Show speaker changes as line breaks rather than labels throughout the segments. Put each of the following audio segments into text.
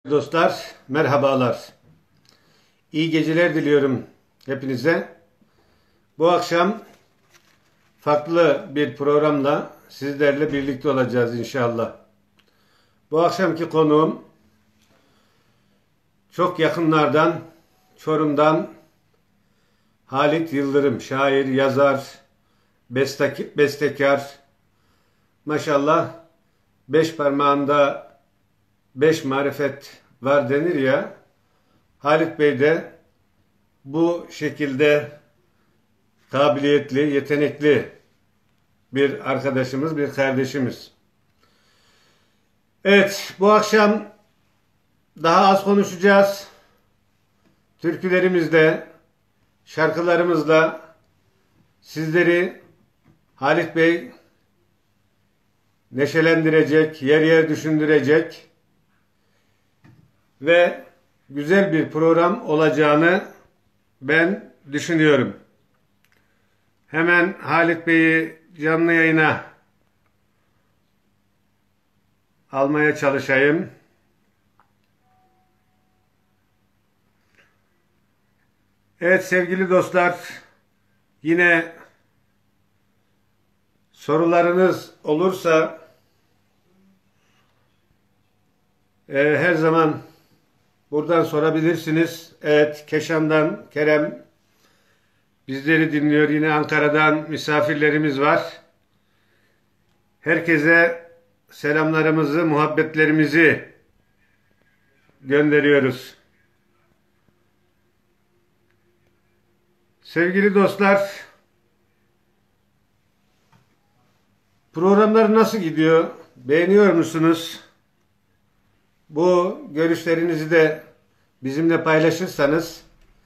Dostlar, merhabalar. İyi geceler diliyorum hepinize. Bu akşam farklı bir programla sizlerle birlikte olacağız inşallah. Bu akşamki konuğum çok yakınlardan, Çorum'dan Halit Yıldırım, şair, yazar, bestekar. Maşallah 5 parmağında 5 marifet var denir ya. Halit Bey de bu şekilde kabiliyetli, yetenekli bir arkadaşımız, bir kardeşimiz. Evet, bu akşam daha az konuşacağız. Türkülerimizle, şarkılarımızla sizleri Halit Bey neşelendirecek, yer yer düşündürecek ve güzel bir program olacağını ben düşünüyorum. Hemen Halit Bey'i canlı yayına almaya çalışayım. Evet sevgili dostlar, yine sorularınız olursa her zaman buradan sorabilirsiniz. Evet, Keşan'dan Kerem bizleri dinliyor. Yine Ankara'dan misafirlerimiz var. Herkese selamlarımızı, muhabbetlerimizi gönderiyoruz. Sevgili dostlar, programlar nasıl gidiyor? Beğeniyor musunuz? Bu görüşlerinizi de bizimle paylaşırsanız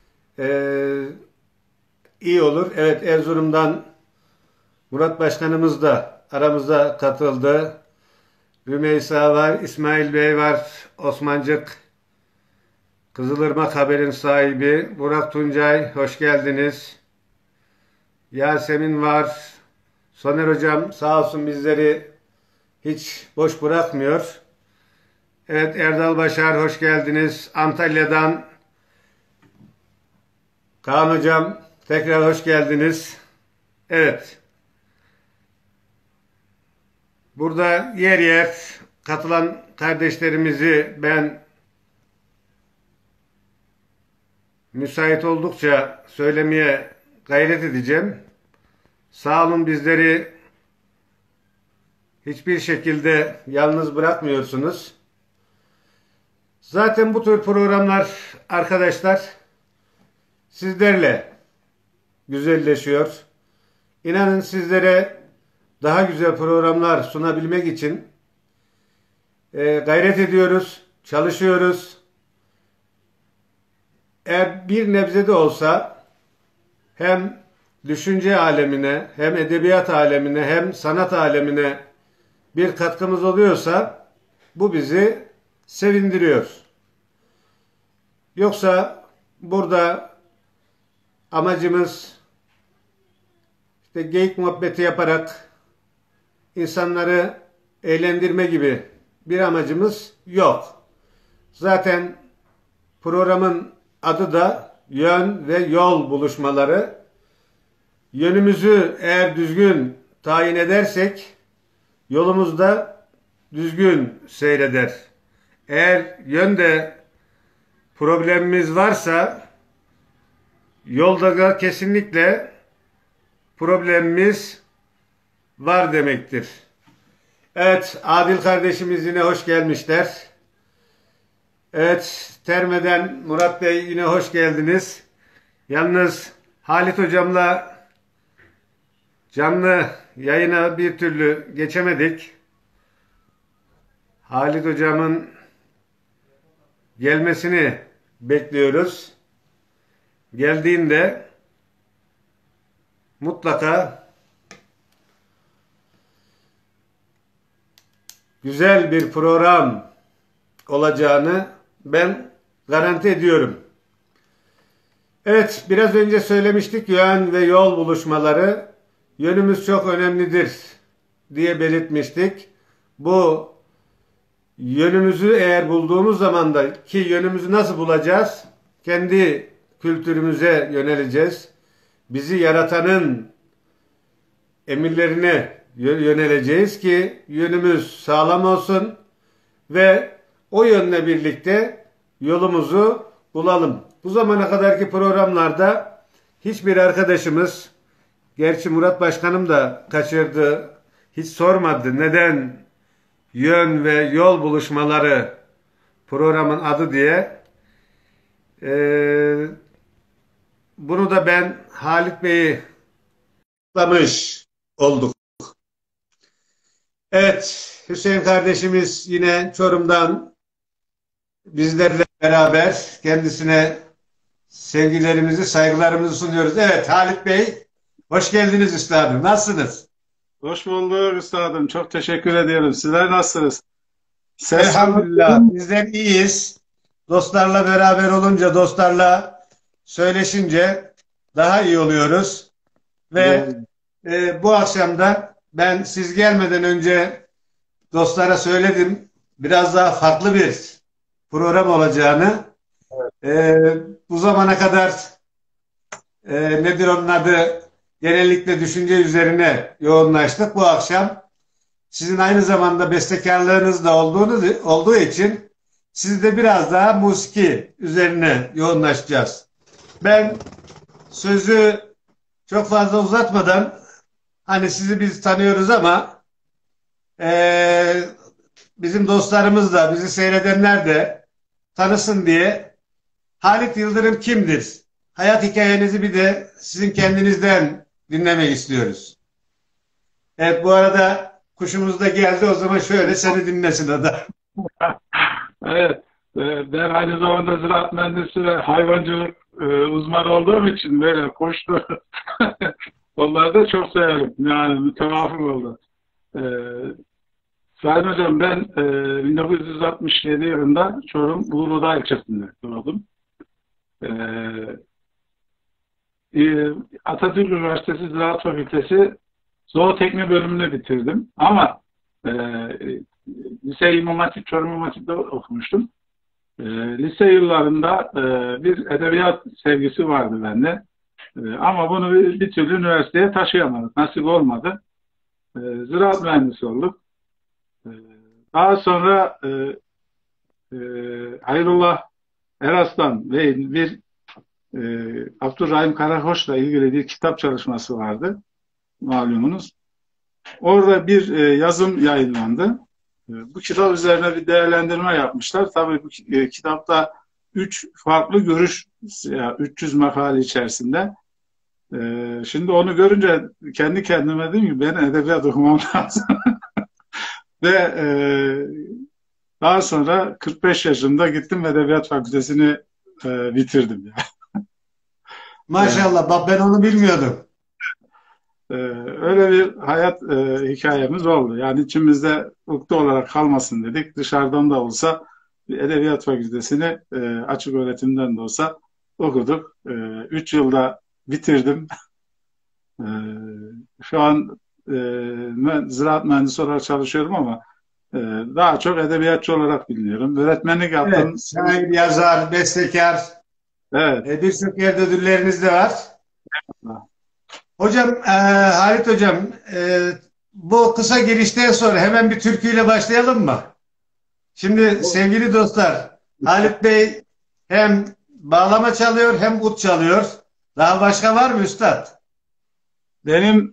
iyi olur. Evet, Erzurum'dan Murat Başkanımız da aramıza katıldı. Rümeysa var, İsmail Bey var, Osmancık, Kızılırmak Haber'in sahibi, Burak Tuncay, hoş geldiniz. Yasemin var, Soner Hocam sağ olsun bizleri hiç boş bırakmıyor. Evet, Erdal Başar hoş geldiniz. Antalya'dan Kaan Hocam tekrar hoş geldiniz. Evet. Burada yer yer katılan kardeşlerimizi ben müsait oldukça söylemeye gayret edeceğim. Sağ olun, bizleri hiçbir şekilde yalnız bırakmıyorsunuz. Zaten bu tür programlar arkadaşlar sizlerle güzelleşiyor. İnanın sizlere daha güzel programlar sunabilmek için gayret ediyoruz, çalışıyoruz. Eğer bir nebze de olsa hem düşünce alemine, hem edebiyat alemine, hem sanat alemine bir katkımız oluyorsa bu bizi sevindiriyor. Yoksa burada amacımız işte geyik muhabbeti yaparak insanları eğlendirme gibi bir amacımız yok. Zaten programın adı da yön ve yol buluşmaları. Yönümüzü eğer düzgün tayin edersek yolumuz da düzgün seyreder. Eğer yönde problemimiz varsa yolda da kesinlikle problemimiz var demektir. Evet, Adil kardeşimiz yine hoş gelmişler. Evet, Terme'den Murat Bey yine hoş geldiniz. Yalnız Halit hocamla canlı yayına bir türlü geçemedik. Halit hocamın gelmesini bekliyoruz. Geldiğinde mutlaka güzel bir program olacağını ben garanti ediyorum. Evet, biraz önce söylemiştik, yön ve yol buluşmaları. Yönümüz çok önemlidir diye belirtmiştik. Bu yönümüzü eğer bulduğumuz zaman da, ki yönümüzü nasıl bulacağız? Kendi kültürümüze yöneleceğiz. Bizi yaratanın emirlerine yöneleceğiz ki yönümüz sağlam olsun ve o yönle birlikte yolumuzu bulalım. Bu zamana kadarki programlarda hiçbir arkadaşımız, gerçi Murat Başkanım da kaçırdı, hiç sormadı neden yön ve yol buluşmaları programın adı diye. Bunu da ben Halit Bey'i kutlamış olduk. Evet, Hüseyin kardeşimiz yine Çorum'dan bizlerle beraber, kendisine sevgilerimizi, saygılarımızı sunuyoruz. Evet Halit Bey, hoş geldiniz üstadım. Nasılsınız?
Hoş bulduk üstadım. Çok teşekkür ediyorum. Sizler nasılsınız? Ses
Elhamdülillah bizler iyiyiz. Dostlarla beraber olunca, dostlarla söyleşince daha iyi oluyoruz. Ve bu akşam da ben siz gelmeden önce dostlara söyledim. Biraz daha farklı bir program olacağını. Bu zamana kadar nedir onun adı? Genellikle düşünce üzerine yoğunlaştık. Bu akşam sizin aynı zamanda bestekarlığınız da olduğu için siz de biraz daha musiki üzerine yoğunlaşacağız. Ben sözü çok fazla uzatmadan, hani sizi biz tanıyoruz ama bizim dostlarımız da, bizi seyredenler de tanısın diye Halit Yıldırım kimdir? Hayat hikayenizi bir de sizin kendinizden dinlemek istiyoruz. Evet, bu arada kuşumuz da geldi, o zaman şöyle seni dinlesin o da.
Evet, ben aynı zamanda ziraat mühendisi ve hayvancılık uzmanı olduğum için böyle koştu. Onları da çok severim. Yani mütevafık oldu. E, Sayın Hocam ben 1967 yılında Çorum Uludağ ilçesinde doğdum. E, Atatürk Üniversitesi Ziraat Fakültesi Zooteknik bölümünü bitirdim. Ama lise İmam Hatip, Çorum İmam Hatip'te okumuştum. Lise yıllarında bir edebiyat sevgisi vardı bende. Ama bunu bir türlü üniversiteye taşıyamadık. Nasip olmadı. Ziraat mühendisi olduk. Daha sonra Hayrullah Eraslan Bey'in bir Abdurrahim Karakoç'la ilgili bir kitap çalışması vardı. Malumunuz. Orada bir yazım yayınlandı. Bu kitap üzerine bir değerlendirme yapmışlar. Tabii bu kitapta 3 farklı görüş, 300 makale içerisinde. Şimdi onu görünce kendi kendime dedim ki ben edebiyat okumam lazım. Ve daha sonra 45 yaşımda gittim Edebiyat Fakültesini bitirdim. Yani.
Maşallah, bak ben onu bilmiyordum.
Öyle bir hayat hikayemiz oldu. Yani içimizde ukde olarak kalmasın dedik. Dışarıdan da olsa bir Edebiyat Fakültesini açık öğretimden de olsa okuduk. 3 yılda bitirdim. E, Şu an ziraat mühendisi olarak çalışıyorum ama daha çok edebiyatçı olarak biliniyorum. Öğretmenlik yaptım.
Evet, şair, yazar, bestekar,
Evet.
birçok yerde ödülleriniz de var. Hocam, Halit Hocam, bu kısa girişten sonra hemen bir türküyle başlayalım mı? Şimdi sevgili dostlar, Halit Bey hem bağlama çalıyor hem ut çalıyor. Daha başka var mı üstad?
Benim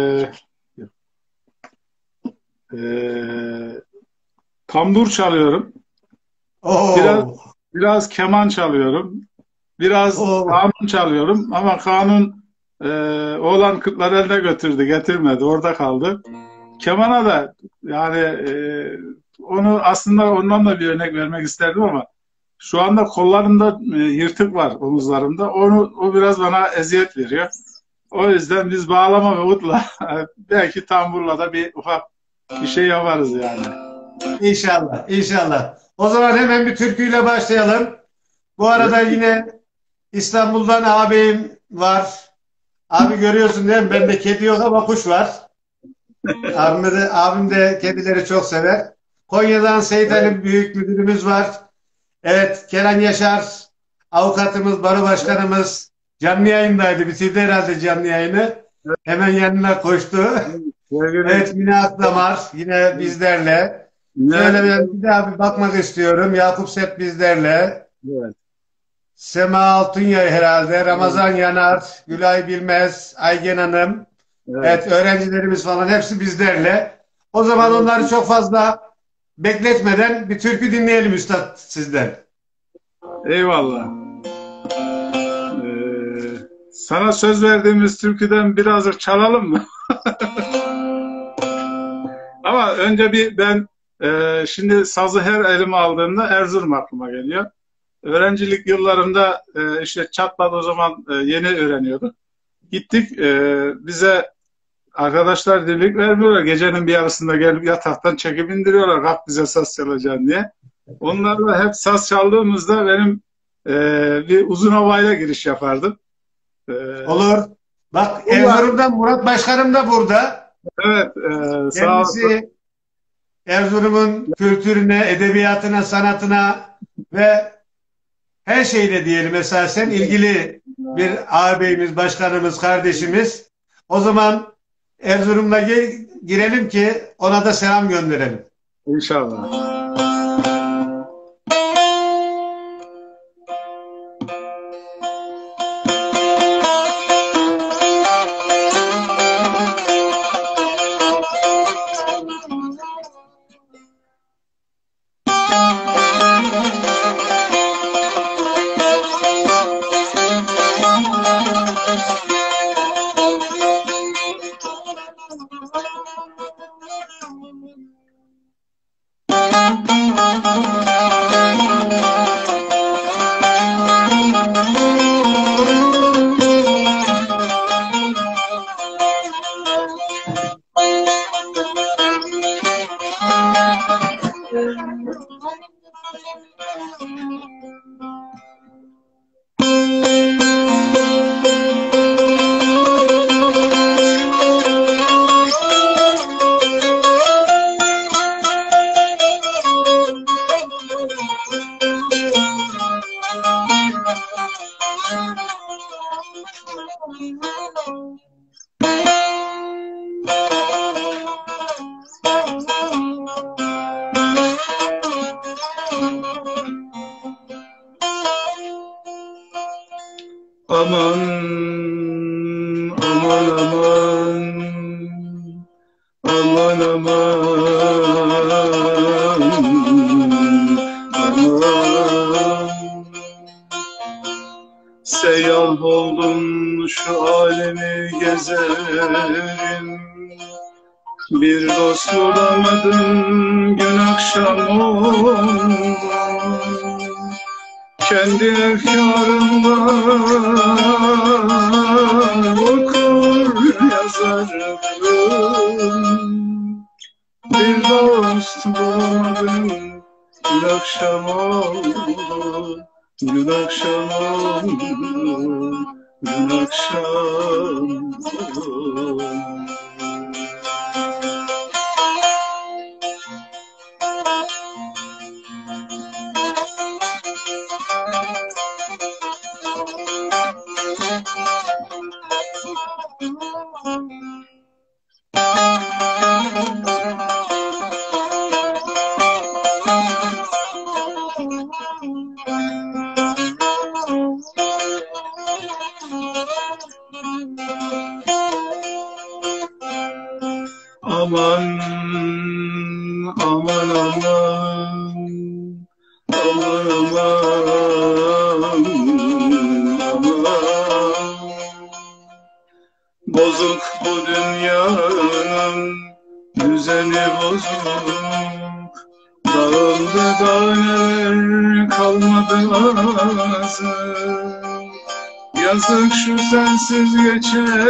tambur çalıyorum.
Oo,
Biraz keman çalıyorum. Biraz
oo.
kanun çalıyorum. Ama kanun oğlan kırklar eline götürdü, getirmedi. Orada kaldı. Kemana da yani onu aslında ondan da bir örnek vermek isterdim ama şu anda kollarında yırtık var omuzlarımda. O biraz bana eziyet veriyor. O yüzden biz bağlama ve utla belki tamburla da bir ufak bir şey yaparız yani.
İnşallah, inşallah. O zaman hemen bir türküyle başlayalım. Bu arada yine İstanbul'dan abim var. Abi görüyorsun değil mi? Bende kedi yok ama kuş var. Abim de kedileri çok sever. Konya'dan Seyit
Evet,
Ali Büyük Müdürümüz var. Evet, Kenan Yaşar, avukatımız, baro başkanımız canlı yayındaydı. Bitirdi herhalde canlı yayını. Hemen yanına koştu.
sevgili
Evet, Mine Akdamar yine bizlerle.
yine
Şöyle ben bir daha bir bakmak istiyorum. Yakup Sep bizlerle.
evet,
Sema Altunyay herhalde.
evet,
Ramazan Yanar, Gülay Bilmez, Aygen Hanım.
evet,
Evet, öğrencilerimiz falan hepsi bizlerle. O zaman onları
evet.
çok fazla bekletmeden bir türkü dinleyelim üstad sizden.
Eyvallah. Sana söz verdiğimiz türküden birazcık çalalım mı? Ama önce ben şimdi sazı her elime aldığımda Erzurum aklıma geliyor. Öğrencilik yıllarımda işte çatladı, o zaman yeni öğreniyorduk. Gittik, bize arkadaşlar dirlik vermiyorlar. Gecenin bir yarısında gelip yataktan çekip indiriyorlar. Kalk bize saz çalacaksın diye. Onlarla hep saz çaldığımızda benim bir uzun havayla giriş yapardım. E,
Olur. Bak
Onlar,
Erzurum'dan Murat Başkanım da burada.
evet, sağ olsun.
Kendisi Erzurum'un kültürüne, edebiyatına, sanatına ve her şeyle diyelim esasen ilgili bir ağabeyimiz, başkanımız, kardeşimiz. O zaman Erzurum'la girelim ki ona da selam gönderelim.
İnşallah. Aman, aman, aman, aman, aman. Seyyah oldum şu alemi gezerim, bir dost bulamadım gün akşam oldu. Kendi efkarımla okur yazarım, bir dost bulamadım gün akşam oldu. Gün akşam oldu, gün akşam oldu. Aman, aman, aman, aman, aman, aman. Bozuk bu dünyanın düzeni bozuk. Dağıldı dağlar, kalmadı ağzı. Yazık şu sensiz geçen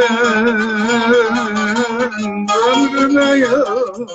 ömrüme yazık.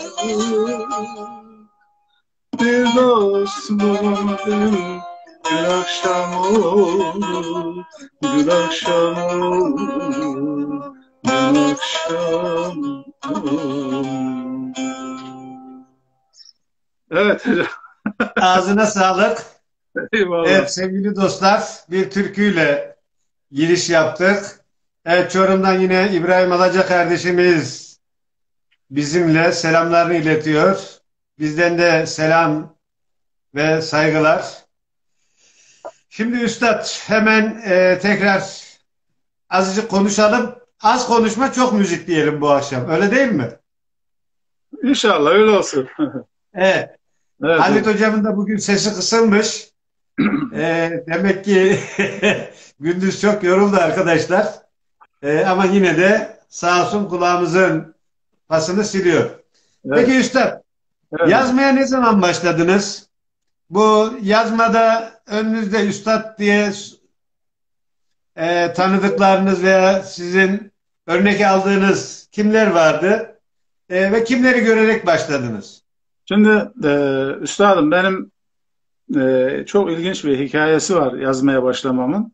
Bir dost bulamadım, gün akşam oldu, gün akşam oldu, gün akşam oldu. Evet hocam.
Ağzına sağlık.
Eyvallah.
Evet sevgili dostlar, bir türküyle giriş yaptık. Evet, Çorum'dan yine İbrahim Alaca kardeşimiz bizimle selamlarını iletiyor. Bizden de selam ve saygılar. Şimdi Üstad hemen tekrar azıcık konuşalım. Az konuşma çok müzik diyelim bu akşam. Öyle değil mi?
İnşallah öyle olsun.
Evet.
Evet
Halit
hocam.
hocamın da bugün sesi kısılmış. Demek ki gündüz çok yoruldu arkadaşlar. Ama yine de sağ olsun kulağımızın pasını siliyor.
Evet,
Peki Üstad,
evet hocam.
yazmaya ne zaman başladınız? Bu yazmada önünüzde Üstad diye tanıdıklarınız veya sizin örnek aldığınız kimler vardı? Ve kimleri görerek başladınız?
Şimdi üstadım benim çok ilginç bir hikayesi var yazmaya başlamamın.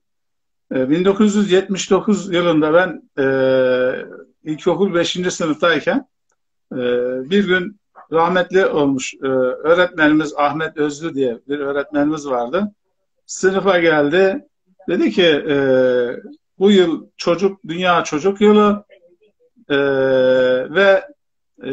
1979 yılında ben ilkokul 5. sınıftayken e, bir gün rahmetli olmuş öğretmenimiz Ahmet Özlü diye bir öğretmenimiz vardı. Sınıfa geldi. Dedi ki bu yıl Dünya Çocuk Yılı e, ve e,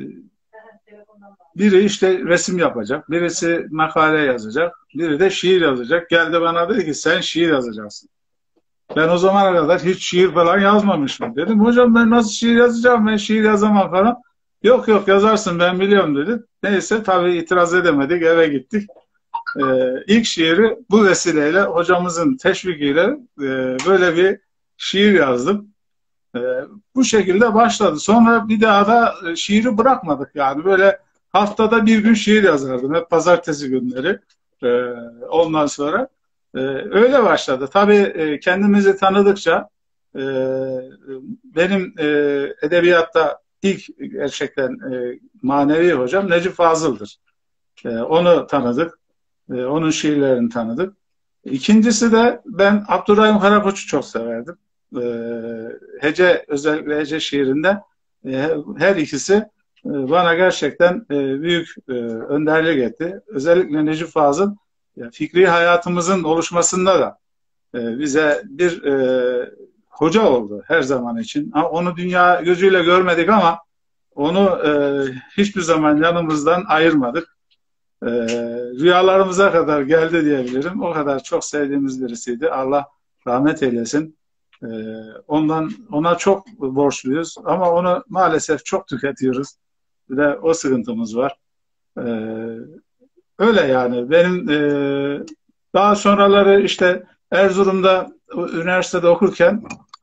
biri işte resim yapacak, birisi makale yazacak, biri de şiir yazacak. Geldi bana dedi ki sen şiir yazacaksın. Ben o zamana kadar hiç şiir falan yazmamışım. Dedim hocam ben nasıl şiir yazacağım, ben şiir yazamam falan. Yok yok yazarsın ben biliyorum dedi. Neyse tabii itiraz edemedik, eve gittik. İlk şiiri bu vesileyle hocamızın teşvikiyle böyle bir şiir yazdım. E, Bu şekilde başladı. Sonra bir daha da şiiri bırakmadık yani. Böyle haftada bir gün şiir yazardım. Hep pazartesi günleri. E, Ondan sonra öyle başladı. Tabii kendimizi tanıdıkça e, benim edebiyatta ilk gerçekten manevi hocam Necip Fazıl'dır. Onu tanıdık. Onun şiirlerini tanıdık. İkincisi de ben Abdurrahim Karakoç'u çok severdim. Hece, özellikle hece şiirinde her ikisi bana gerçekten büyük önderlik etti. Özellikle Necip Fazıl fikri hayatımızın oluşmasında da bize bir hoca oldu her zaman için. Onu dünya gözüyle görmedik ama onu hiçbir zaman yanımızdan ayırmadık. Rüyalarımıza kadar geldi diyebilirim. O kadar çok sevdiğimiz birisiydi. Allah rahmet eylesin. Ee, ona çok borçluyuz ama onu maalesef çok tüketiyoruz. Bir de o sıkıntımız var. Ee, Öyle yani. Benim daha sonraları işte Erzurum'da üniversitede okurken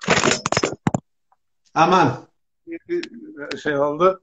Aman.
bir şey oldu.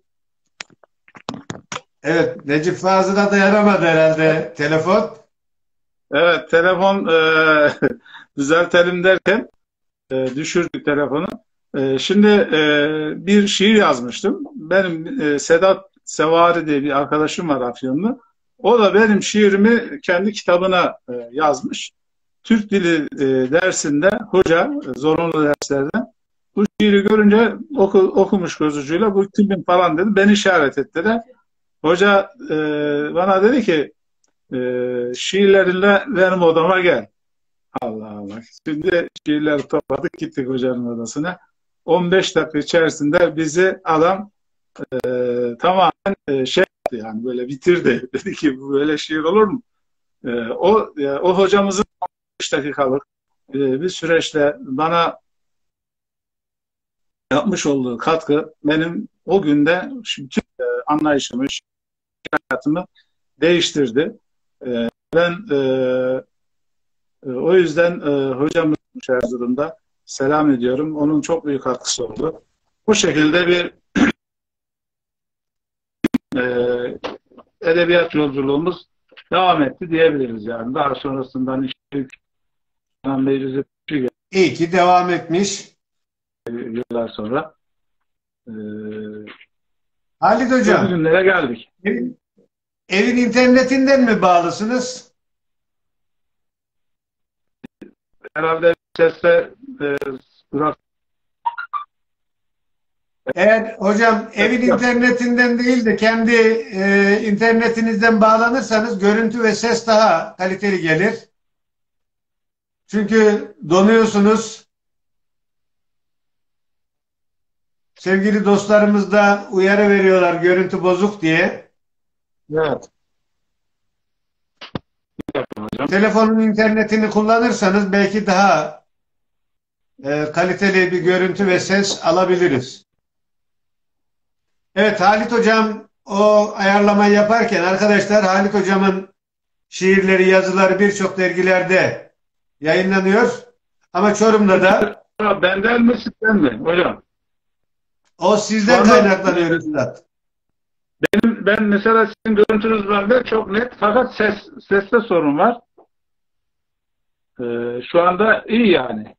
Evet, Necip Fazıl'a da yaramadı herhalde telefon.
Evet, telefon düzeltelim derken düşürdük telefonu. Şimdi bir şiir yazmıştım. Benim Sedat Sevari diye bir arkadaşım var Afyonlu. O da benim şiirimi kendi kitabına yazmış. Türk dili dersinde hoca zorunlu derslerden bu şiiri görünce okumuş göz ucuyla bu kimin falan dedi. Beni işaret ettiler. Hoca bana dedi ki şiirlerinle benim odama gel. Allah Allah. Şimdi şiirleri topladık gittik hocanın odasına. 15 dakika içerisinde bizi adam tamamen şey yaptı yani böyle bitirdi. Dedi ki bu böyle şiir olur mu? O hocamızın 15 dakikalık bir süreçte bana yapmış olduğu katkı benim o günde bütün anlayışımı, hayatımı değiştirdi. Ben o yüzden hocamız Erzurum'da selam ediyorum. Onun çok büyük katkısı oldu. Bu şekilde bir e, edebiyat yolculuğumuz devam etti diyebiliriz yani. Daha sonrasından işte Kenan Beylikdüzü
İyi ki devam etmiş.
yıllar sonra e,
Halit Hocam,
bugünlere geldik.
evin, evin internetinden mi bağlısınız?
Herhalde sesle durak
Eğer hocam evin internetinden değil de kendi internetinizden bağlanırsanız görüntü ve ses daha kaliteli gelir. Çünkü donuyorsunuz. Sevgili dostlarımız da uyarı veriyorlar görüntü bozuk diye.
Evet. Hocam.
Telefonun internetini kullanırsanız belki daha kaliteli bir görüntü ve ses alabiliriz. Evet, Halit Hocam o ayarlamayı yaparken arkadaşlar Halit Hocam'ın şiirleri, yazıları birçok dergilerde yayınlanıyor. Ama Çorum'da da
Benden mi sizden mi hocam?
o sizden kaynaklanıyor üstad.
Ben mesela sizin görüntünüz bende çok net fakat seste sorun var. Şu anda iyi yani.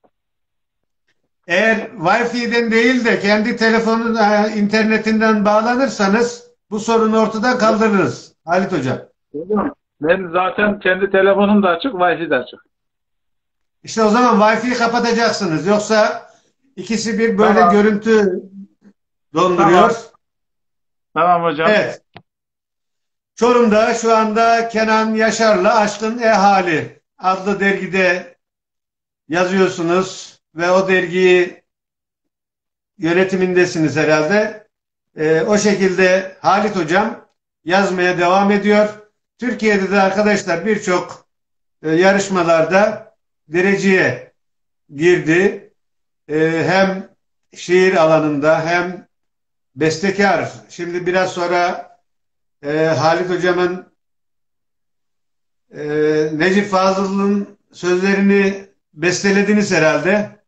Eğer Wi-Fi'den değil de kendi telefonun internetinden bağlanırsanız bu sorunu ortadan kaldırırız Halit Hocam.
Hocam, ben zaten kendi telefonum da açık, Wi-Fi de açık.
İşte o zaman Wi-Fi'yi kapatacaksınız. Yoksa ikisi bir böyle
Tamam.
görüntü donduruyor.
Tamam hocam.
Evet. Çorum'da şu anda Kenan Yaşar'la Aşkın Hali adlı dergide yazıyorsunuz ve o dergiyi yönetimindesiniz herhalde. O şekilde Halit Hocam yazmaya devam ediyor. Türkiye'de de arkadaşlar birçok yarışmalarda dereceye girdi. Hem şiir alanında hem bestekar. Şimdi biraz sonra Halit Hocam'ın Necip Fazıl'ın sözlerini bestelediniz herhalde.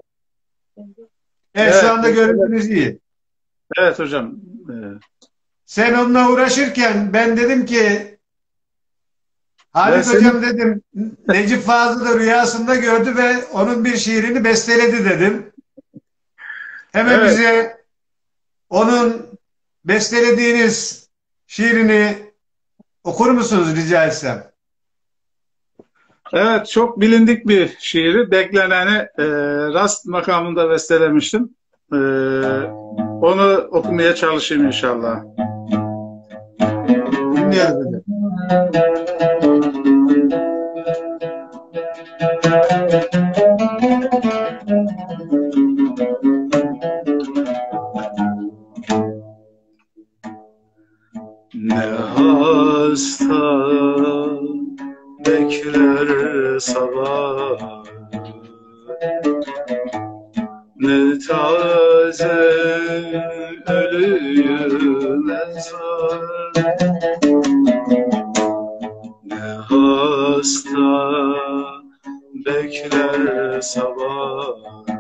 Evet, şu anda görüntünüz iyi.
Evet hocam.
Sen onunla uğraşırken ben dedim ki Halit
Ben
Hocam dedim Necip Fazıl'ı rüyasında gördü ve onun bir şiirini besteledi dedim. Hemen
Evet.
bize onun bestelediğiniz şiirini okur musunuz rica etsem?
Evet, çok bilindik bir şiiri. Bekleneni rast makamında bestelemiştim. Onu okumaya çalışayım inşallah.
Dinliyoruz hocam.
Ne hasta bekler sabah, ne taze ölüyü mezar, ne hasta bekler sabah,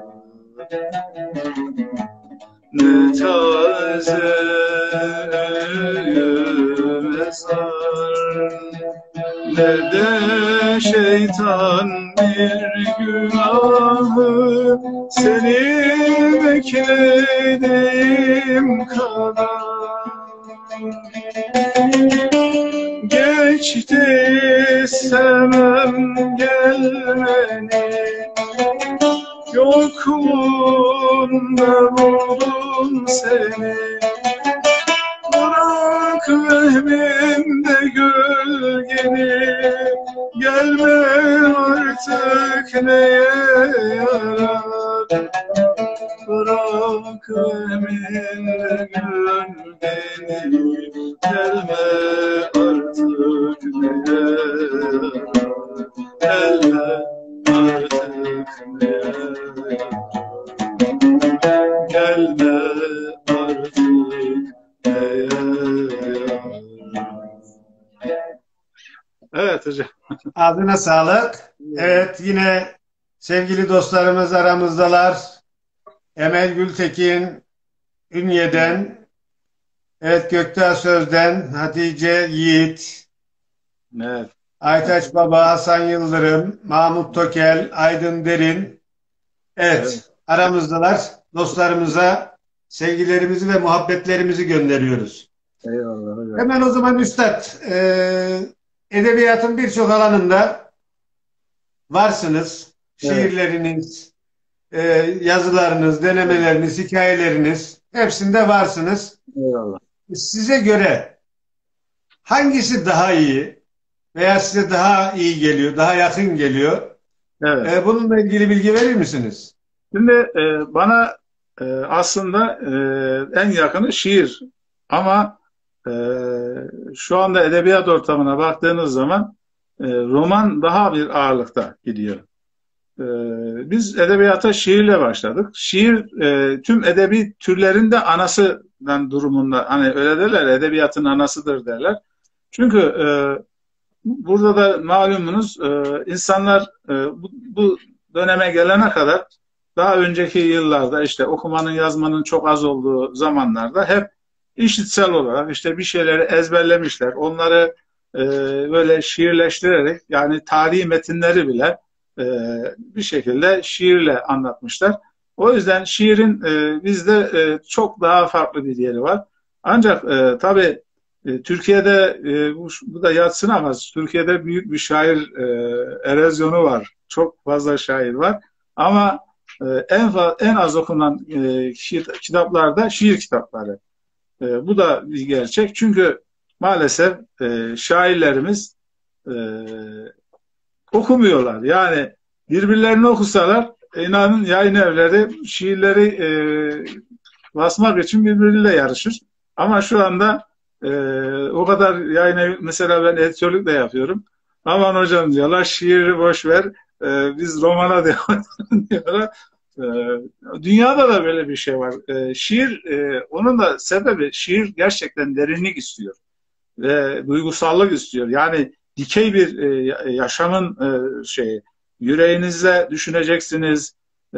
ne taze ölüyü mezar, ne de şeytan bir günahı seni beklediğim kadar. Geçti istemem gelmeni, yokluğunda buldum seni. Bırak vehmimde gölgeni, gelme artık neye yarar. Bırak vehmimde gölgeni, gelme artık neye yarar. Gelme artık neye yarar. Gelme artık neye yarar. Evet hocam.
Ağzına sağlık. Evet, yine sevgili dostlarımız aramızdalar. Emel Gültekin, Ünye'den, evet Göktaş Söz'den, Hatice Yiğit,
Evet.
Aytaç Baba, Hasan Yıldırım, Mahmut Tokel, Aydın Derin. Evet, aramızdalar. Dostlarımıza sevgilerimizi ve muhabbetlerimizi gönderiyoruz.
Eyvallah hocam.
Hemen o zaman Üstad, edebiyatın birçok alanında varsınız. Şiirleriniz, e, yazılarınız, denemeleriniz, hikayeleriniz hepsinde varsınız.
Eyvallah.
Size göre hangisi daha iyi veya size daha iyi geliyor, daha yakın geliyor?
Evet.
Bununla ilgili bilgi verir misiniz?
Şimdi bana aslında en yakını şiir. Ama e, şu anda edebiyat ortamına baktığınız zaman roman daha bir ağırlıkta gidiyor. E, Biz edebiyata şiirle başladık. Şiir tüm edebi türlerin de anasından durumunda. Hani öyle derler, edebiyatın anasıdır derler. Çünkü burada da malumunuz insanlar bu döneme gelene kadar daha önceki yıllarda işte okumanın yazmanın çok az olduğu zamanlarda hep işitsel olarak işte bir şeyleri ezberlemişler. Onları böyle şiirleştirerek yani tarihi metinleri bile e, bir şekilde şiirle anlatmışlar. O yüzden şiirin bizde çok daha farklı bir yeri var. Ancak tabii Türkiye'de bu da yadsınamaz. Türkiye'de büyük bir şair erozyonu var. Çok fazla şair var. Ama en az okunan kitaplar da şiir kitapları. Bu da bir gerçek. Çünkü maalesef şairlerimiz e, okumuyorlar. Yani birbirlerini okusalar inanın yayın evleri şiirleri basmak için birbiriyle yarışır. Ama şu anda o kadar yayın evi, mesela ben editörlük de yapıyorum. Aman hocam diyorlar şiiri boş ver, biz romana devam edelim diyorlar. E, Dünyada da böyle bir şey var. Şiir, onun da sebebi şiir gerçekten derinlik istiyor ve duygusallık istiyor. Yani dikey bir yaşamın şeyi. Yüreğinizle düşüneceksiniz,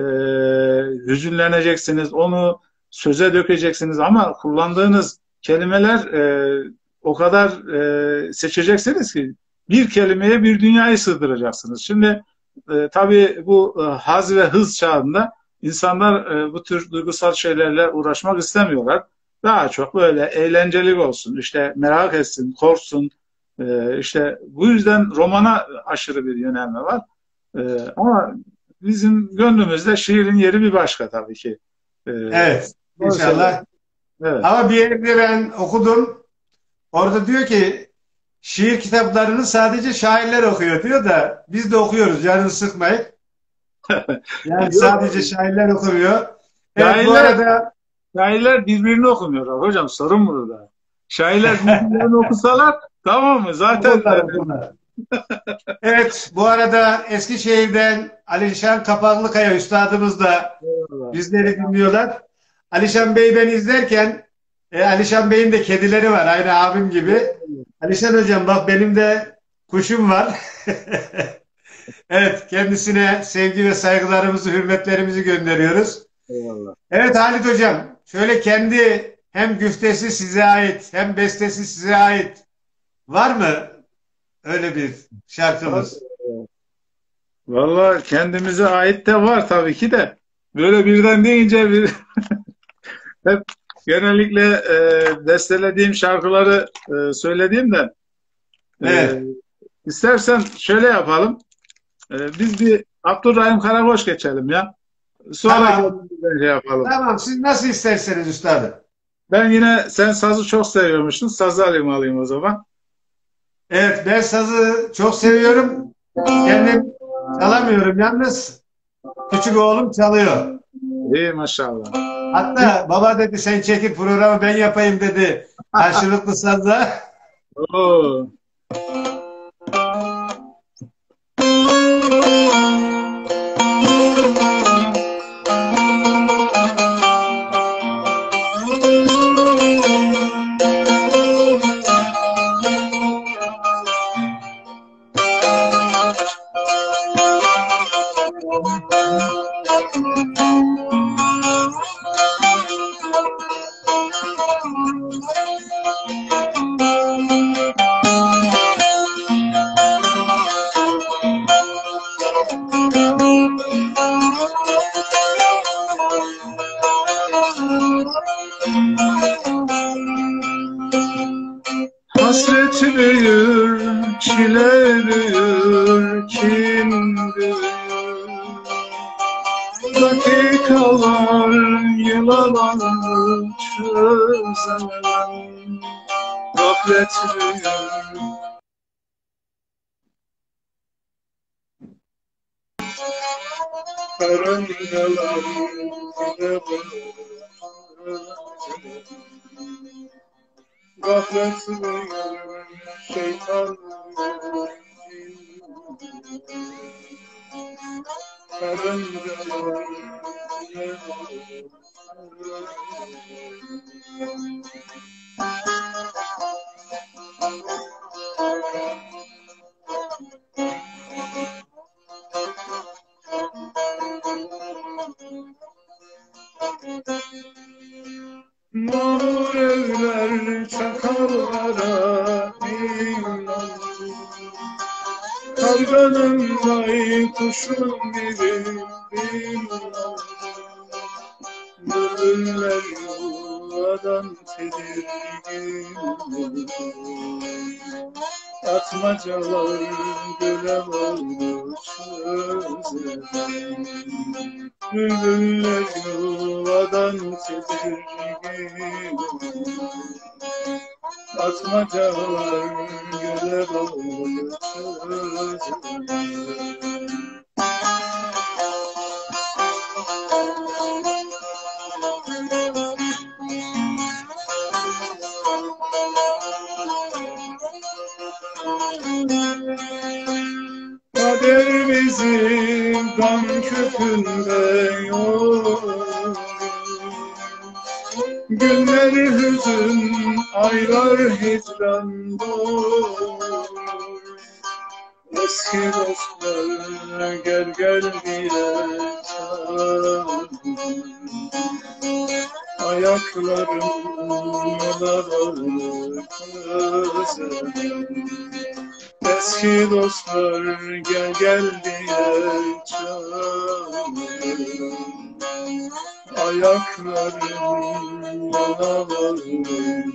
hüzünleneceksiniz, onu söze dökeceksiniz ama kullandığınız kelimeler o kadar seçeceksiniz ki bir kelimeye bir dünyayı sığdıracaksınız. Şimdi tabii bu haz ve hız çağında insanlar bu tür duygusal şeylerle uğraşmak istemiyorlar. Daha çok böyle eğlenceli olsun, işte merak etsin, korksun. İşte bu yüzden romana aşırı bir yönelme var. Ama bizim gönlümüzde şiirin yeri bir başka tabii ki.
Evet, inşallah.
Evet.
Ama bir yerde ben okudum. Orada diyor ki şiir kitaplarını sadece şairler okuyor diyor da biz de okuyoruz. Canınızı sıkmayın. Yani sadece şairler okumuyor. Evet bu
Şairler,
arada
şairler birbirini okumuyorlar. Hocam sorun burada. Şairler birbirlerini okusalar tamam mı? Zaten
okurlar. Evet bu arada Eskişehir'den Alişan Kapaklıkaya üstadımız da bizleri dinliyorlar. Alişan Bey ben izlerken Alişan Bey'in de kedileri var aynı abim gibi. Alişan hocam bak benim de kuşum var. Evet kendisine sevgi ve saygılarımızı, hürmetlerimizi gönderiyoruz.
eyvallah.
Evet Halit hocam şöyle kendi hem güftesi size ait hem bestesi size ait var mı öyle bir şarkımız?
Vallahi kendimize ait de var tabii ki de. Böyle birden deyince bir hep genellikle bestelediğim şarkıları söylediğimde
Evet.
istersen şöyle yapalım. Biz bir Abdurrahim Karakoç geçelim ya. Sonra
Tamam.
kendimize şey yapalım.
Tamam siz nasıl isterseniz üstadım.
Ben yine sen sazı çok seviyormuşsun. Sazı alayım o zaman.
Evet ben sazı çok seviyorum. Kendim çalamıyorum yalnız küçük oğlum çalıyor.
İyi maşallah.
Hatta baba dedi sen çekil programı ben yapayım dedi. Karşılıklı sazla.
Oo. Hasret büyür, çile büyür, kim büyür? Dakikalar yılanı çözemem, gaflet rüyam. Karıncalar gaflet rüyam, şeytan karıncalar mağrur evler çakallara inan. Karganın vay kuşun gibi inan. Bülbüller yuvadan tedirgin. Atmacalar göle vardı çözemem. Bülbüller yuvadan tedirgin. Atmacalar göle vardı çözemem. Kader bizi gam küpünde yok. Günleri hüzün, aylar hicran dolu. Eski dostlar gel gel diye çağır. Ayaklarım yola varır özlem. Eski dostlar gel gel diye çağır. Ayaklarım yola varır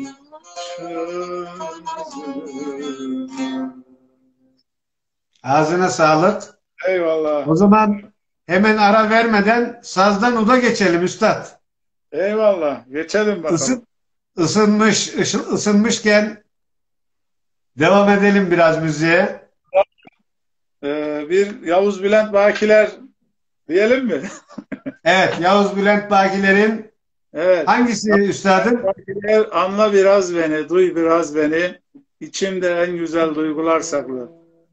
çözüm.
Ağzına sağlık.
Eyvallah.
O zaman hemen ara vermeden sazdan uda geçelim üstad.
Eyvallah. Geçelim bakalım.
Isınmışken devam edelim biraz müziğe.
Bir Yavuz Bülent Bakiler diyelim mi?
Evet, Yavuz Bülent Bakiler'in
Evet.
hangisi üstadım?
Bakiler, anla biraz beni, duy biraz beni. İçimde en güzel duygular saklı.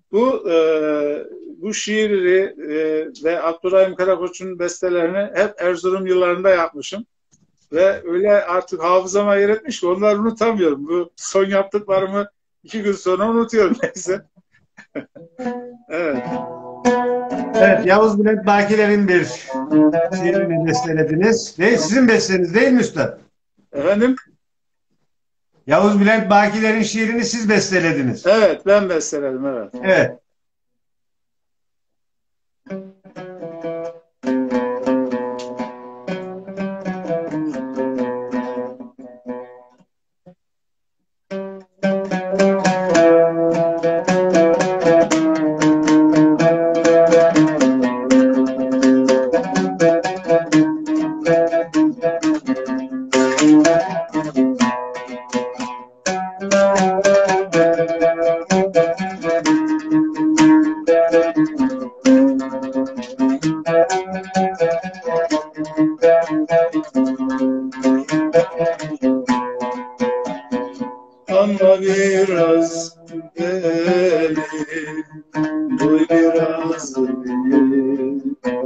Bu şiiri ve Abdurrahim Karakoç'un bestelerini hep Erzurum yıllarında yapmışım. Ve öyle artık hafızama yer etmiş ki onları unutamıyorum. Bu son yaptıklarımı 2 gün sonra unutuyorum neyse. Evet.
Evet, Yavuz Bülent Bakiler'in bir şiirini bestelediniz. Sizin besteniz değil mi üstad?
Efendim?
Yavuz Bülent Bakiler'in şiirini siz bestelediniz.
Evet, ben besteledim, evet.
Evet.
Anla biraz beni, duy biraz beni.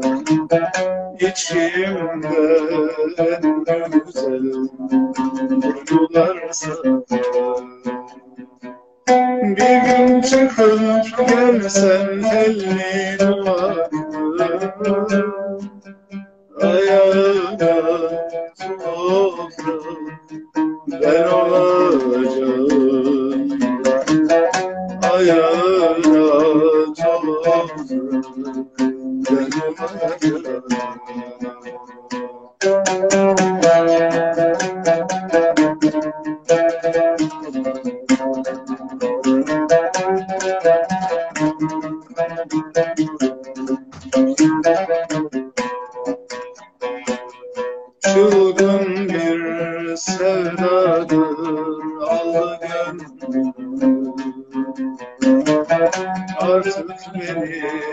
İçimde en güzel duygular sana. Bir gün çıkıp gelsen elli duvarı, ayağına toprağı ben olacağım. Ayağına toprağı ben olacağım.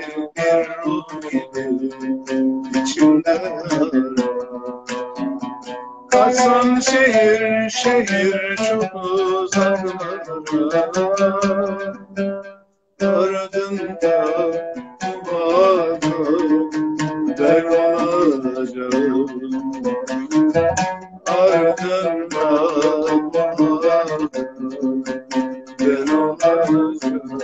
bir ruh gibi içimde. Kaçsam şehir şehir çok uzaklara, ardında vardım ben olacağım. Ardında vardım ben olacağım.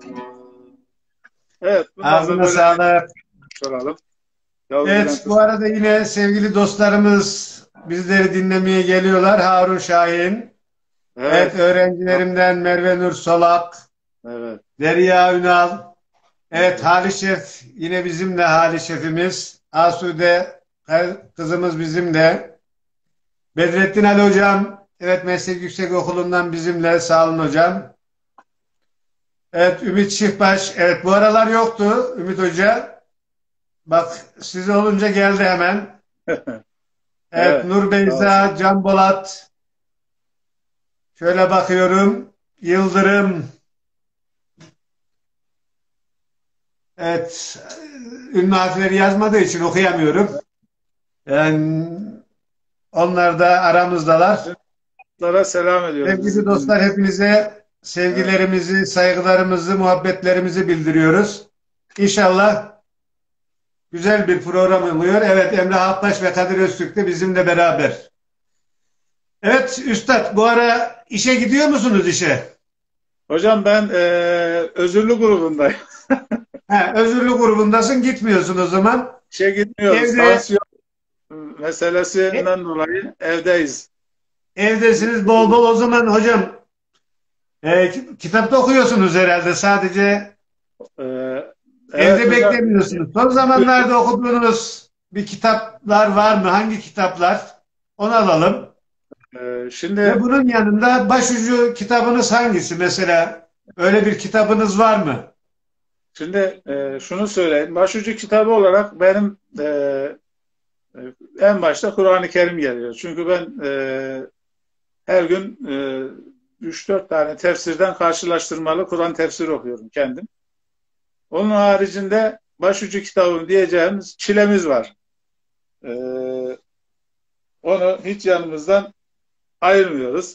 Evet, bundan da
Ağzına
böyle
sağlık.
soralım. Yavuz
Evet,
Bülent
bu arada yine sevgili dostlarımız bizleri dinlemeye geliyorlar. Harun Şahin, evet,
Evet.
öğrencilerimden Merve Nur Solak,
Evet.
Derya Ünal, evet,
Evet.
Hali Şef yine bizimle, Hali Şefimiz, Asude kızımız bizimle, Bedrettin Ali Hocam, evet, Meslek Yüksekokulu'ndan bizimle, sağ olun hocam. Evet, Ümit Şifbaş, evet, bu aralar yoktu Ümit Hoca, bak siz olunca geldi hemen. Evet,
Evet.
Nur
Sağ olsun.
Beyza, Can Bolat, şöyle bakıyorum, Yıldırım, evet, ünlü harfleri yazmadığı için okuyamıyorum. Yani onlar da aramızdalar.
Lara selam ediyoruz
Sevgili
bizi
dostlar,
dinleyen.
hepinize
Evet.
sevgilerimizi, saygılarımızı, muhabbetlerimizi bildiriyoruz. İnşallah güzel bir program oluyor. Evet, Emre Halktaş ve Kadir Öztürk de bizimle beraber. Evet Üstad, bu ara işe gidiyor musunuz işe?
Hocam ben özürlü grubundayım.
He, özürlü grubundasın, gitmiyorsun o zaman.
İşe gitmiyoruz.
Evde
Tansiyon meselesinden dolayı evdeyiz.
evdesiniz bol bol o zaman hocam. Kitap da okuyorsunuz herhalde, sadece
E, evet
evde
hocam.
beklemiyorsunuz. Son zamanlarda okuduğunuz bir kitaplar var mı? Hangi kitaplar? Onu alalım. Ve
Şimdi
bunun yanında başucu kitabınız hangisi mesela? Öyle bir kitabınız var mı?
şimdi şunu söyleyeyim. Başucu kitabı olarak benim e, en başta Kur'an-ı Kerim geliyor. Çünkü ben her gün 3-4 tane tefsirden karşılaştırmalı Kur'an tefsiri okuyorum kendim. Onun haricinde başucu kitabım diyeceğimiz Çilemiz var. E, Onu hiç yanımızdan ayırmıyoruz.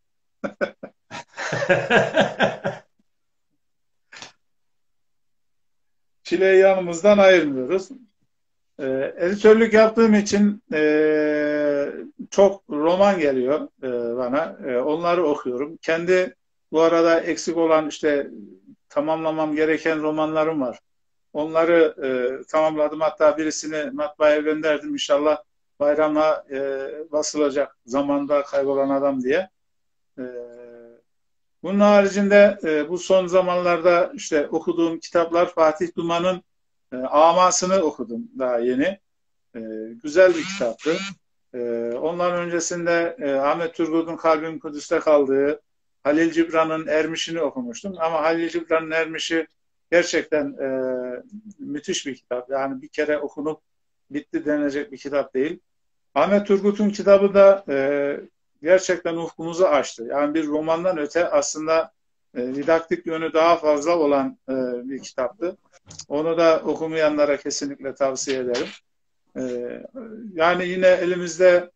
Çileyi yanımızdan ayırmıyoruz. Editörlük yaptığım için çok roman geliyor bana. Onları okuyorum. Kendi bu arada eksik olan işte tamamlamam gereken romanlarım var. Onları tamamladım. Hatta birisini matbaaya gönderdim. İnşallah bayrama basılacak. Zamanda kaybolan adam diye. E, Bunun haricinde bu son zamanlarda işte okuduğum kitaplar Fatih Duman'ın Amasını okudum daha yeni. E, Güzel bir kitaptı. E, Ondan öncesinde Ahmet Turgut'un Kalbim Kudüs'te kaldığı Halil Cibran'ın Ermiş'ini okumuştum. Ama Halil Cibran'ın Ermiş'i gerçekten müthiş bir kitap. Yani bir kere okunup bitti denilecek bir kitap değil. Ahmet Turgut'un kitabı da gerçekten ufkumuzu açtı. Yani bir romandan öte aslında didaktik yönü daha fazla olan bir kitaptı. Onu da okumayanlara kesinlikle tavsiye ederim. E, Yani yine elimizde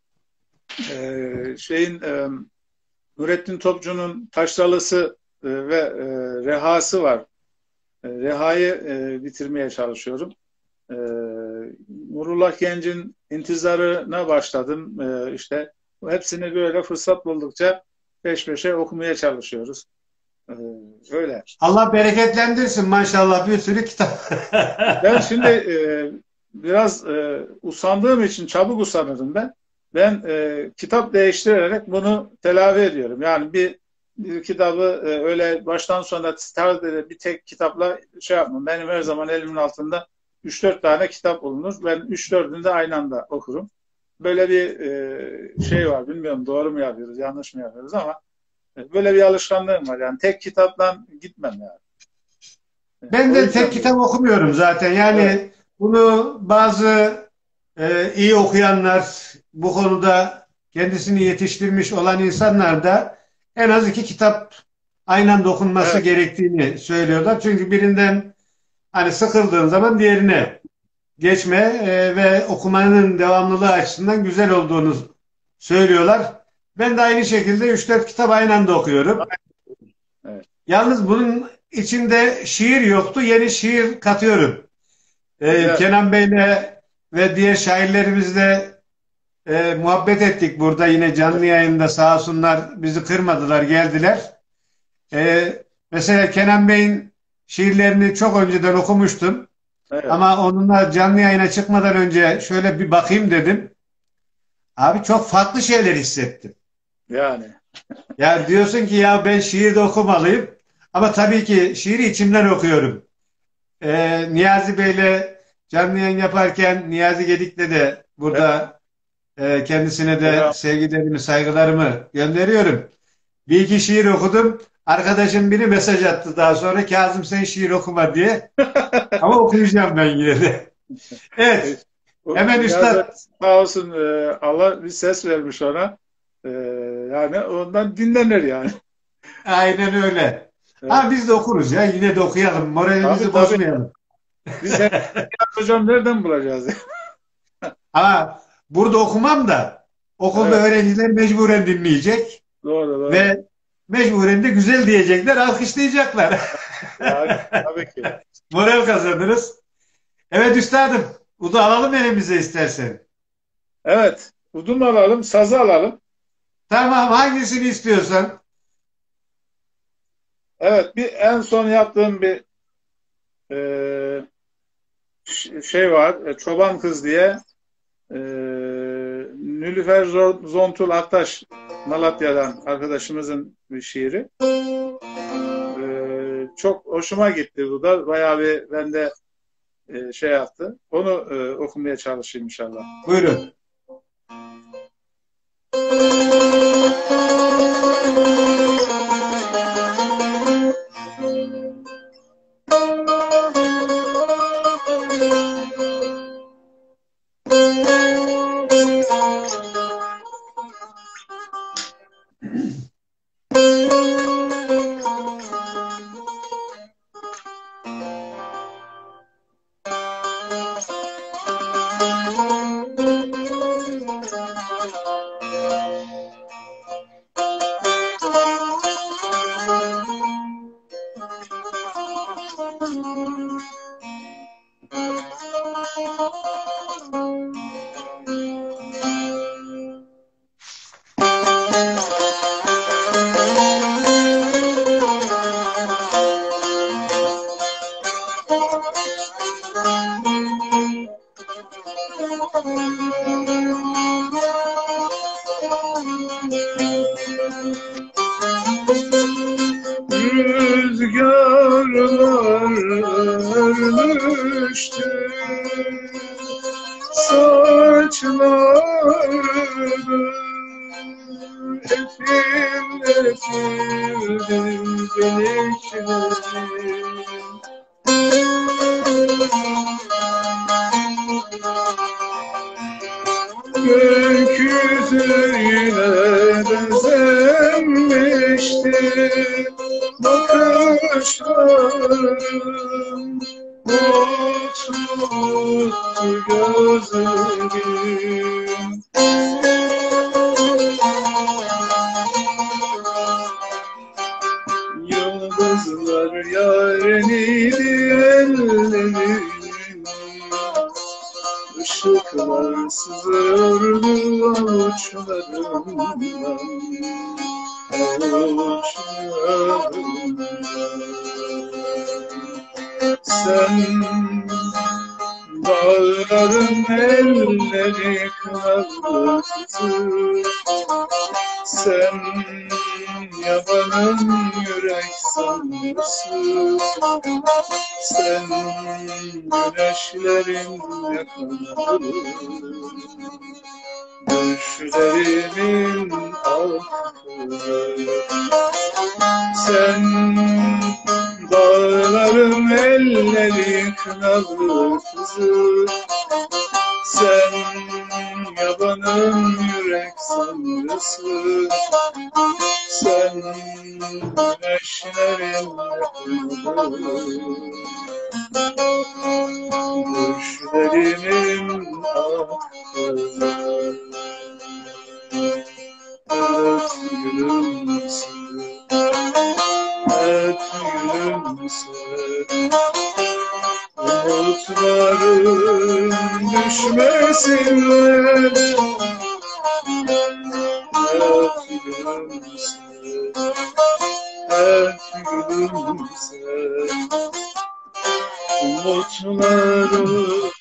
şeyin Nurettin Topçu'nun Taşralısı ve Rehası var. Reha'yı bitirmeye çalışıyorum. E, Nurullah Genç'in intizarına başladım. İşte hepsini böyle fırsat buldukça peş peşe okumaya çalışıyoruz. E, Öyle.
Allah bereketlendirsin, maşallah bir sürü kitap.
Ben şimdi biraz usandığım için çabuk usanırım ben. Ben kitap değiştirerek bunu telafi ediyorum. Yani bir kitabı öyle baştan sona bir tek kitapla şey yapmam. Benim her zaman elimin altında 3-4 tane kitap bulunur. Ben 3-4'ünü de aynı anda okurum. Böyle bir şey var. Bilmiyorum doğru mu yapıyoruz, yanlış mı yapıyoruz ama böyle bir alışkanlığım var. Yani tek kitaptan gitmem yani.
Ben
O
de tek
yüzden böyle.
kitap okumuyorum zaten.
Evet,
Yani bunu bazı iyi okuyanlar, bu konuda kendisini yetiştirmiş olan insanlar da en az iki kitap aynı anda okunması
evet,
gerektiğini söylüyorlar. Çünkü birinden Hani sıkıldığın zaman diğerine geçme ve okumanın devamlılığı açısından güzel olduğunu söylüyorlar. Ben de aynı şekilde 3-4 kitap aynı anda okuyorum.
Evet.
Yalnız bunun içinde şiir yoktu. Yeni şiir katıyorum.
Güzel.
Kenan Bey'le ve diğer şairlerimizle muhabbet ettik burada yine canlı yayında, sağ olsunlar bizi kırmadılar, geldiler. Mesela Kenan Bey'in şiirlerini çok önceden okumuştum.
Evet.
Ama onunla canlı yayına çıkmadan önce şöyle bir bakayım dedim. Abi çok farklı şeyler hissettim.
Yani.
Ya diyorsun ki ya ben şiir de okumalıyım. Ama tabii ki şiiri içimden okuyorum. Niyazi Bey'le canlı yayın yaparken Niyazi Gedik'le de
Evet.
burada kendisine de
Selam.
sevgilerimi, saygılarımı gönderiyorum. Bir iki şiir okudum. Arkadaşım biri mesaj attı daha sonra, Kazım sen şiir okuma diye. Ama okuyacağım ben yine de. Evet. Hemen
Niyazi
üstad.
sağ olsun, Allah bir ses vermiş ona. E, Yani ondan dinlenir yani.
Aynen öyle.
Evet.
Ha biz de okuruz ya. Yine de okuyalım.
Tabii
Moralimizi
tabii.
bozmayalım.
Biz hem hocam nereden bulacağız?
Ama burada okumam da okulda
Evet.
öğrenciler mecburen dinleyecek
Doğru doğru.
ve mecburen de güzel diyecekler, alkışlayacaklar.
Yani tabii ki.
Moral kazanırız. Evet üstadım. Udu alalım elimize istersen.
Evet. Udum alalım, sazı alalım.
Tamam, hangisini istiyorsan.
Evet, bir en son yaptığım bir şey var. Çoban Kız diye, e, Nülüfer Zontul Aktaş, Malatya'dan arkadaşımızın bir şiiri. Çok hoşuma gitti bu da. Bayağı bir bende şey yaptı. Onu okumaya çalışayım inşallah.
Buyurun.
Rüzgarlar örmüştü saçlarını, efillerdi delikleri. Gökyüzüne benzemişti bakışların, mutlu gözlerin. Yıldızlar yareniydi ellerinin, ışıklar sızıyordu avuçlarımdan, avuçlarımdan. Sen dağların elleri kılavuzdu, sen yabanın yürek sanrısı, sen güneşlerin yakınları, düşlerimin altı. Sen dağların elleri kınalı kızı, sen yabanın yürek sanrısı, sen güneşlerin yakınları, Düşlerimin aktı. Evet gülümse, evet gülümse, umutların düşmesinler. Evet gülümse, evet gülümse, umutların